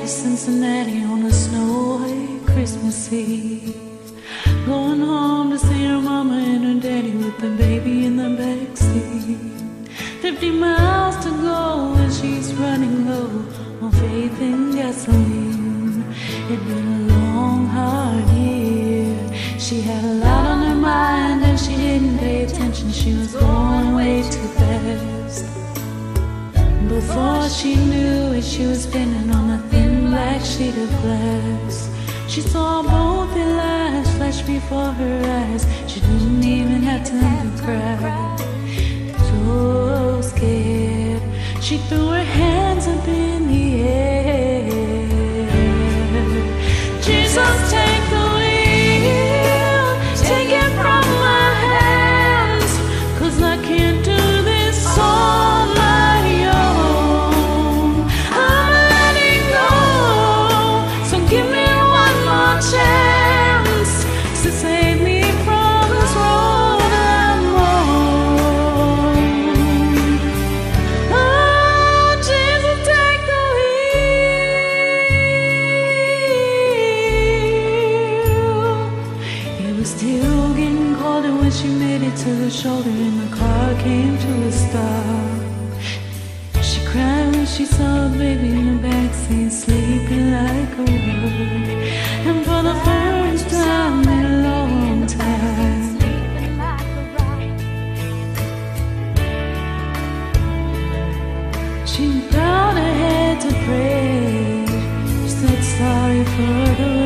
to Cincinnati on a snowy Christmas Eve. Going home to see her mama and her daddy with the baby in the backseat. 50 miles to go and she's running low on faith and gasoline. It'd been a long, hard year. She had a lot on her mind and she didn't pay attention. She was going way too fast. Before she knew it, she was spinning on a thin black sheet of glass. She saw both their lives flash before her eyes. She didn't even have time to cry. So scared, she threw her hands up in the air. Jesus, take the wheel, take it from my hands, 'cause I can't do this on my own. I'm letting go, so give me one more chance to save me from this road I'm on. Oh, Jesus, take the wheel. It was still getting colder when she made it to the shoulder and the car came to a stop. She cried when she saw a baby in the backseat sleeping like a rock. And for the first time in a long time, she bowed her head to pray. She said sorry for the